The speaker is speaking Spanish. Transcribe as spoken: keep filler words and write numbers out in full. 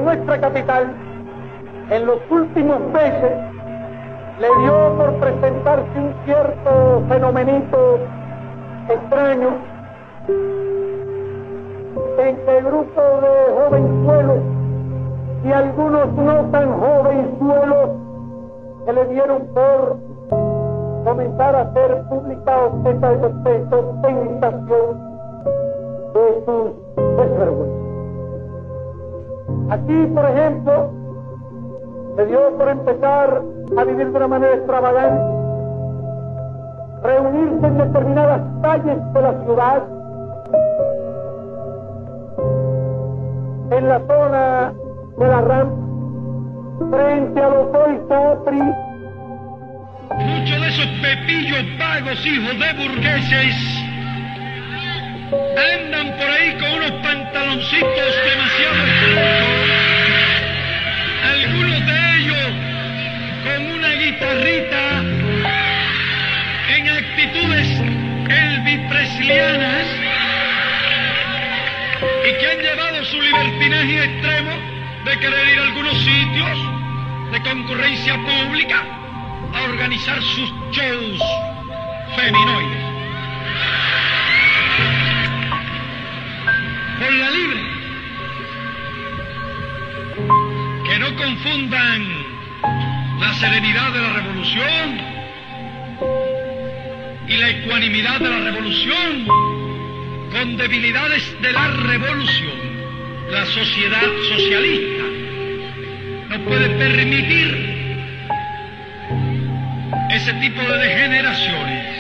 nuestra capital, en los últimos meses, le dio por presentarse un cierto fenomenito extraño en que grupos de jovenzuelos y algunos no tan jovenzuelos que le dieron por comenzar a hacer pública esta ostentación de sus desvergüenzas. Aquí, por ejemplo, se dio por empezar a vivir de una manera extravagante, reunirse en determinadas calles de la ciudad, en la zona de la rampa, frente a los hoy Capri. Muchos de esos pepillos vagos, hijos de burgueses, andan por ahí con unos pantaloncitos demasiado cortos, algunos de ellos con una guitarrita, en actitudes elvis-preslianas, y que han llevado su libertinaje extremo de querer ir a algunos sitios de concurrencia pública a organizar sus shows feminoides. Por la libre, que no confundan la serenidad de la revolución y la ecuanimidad de la revolución con debilidades de la revolución. La sociedad socialista no puede permitir ese tipo de degeneraciones.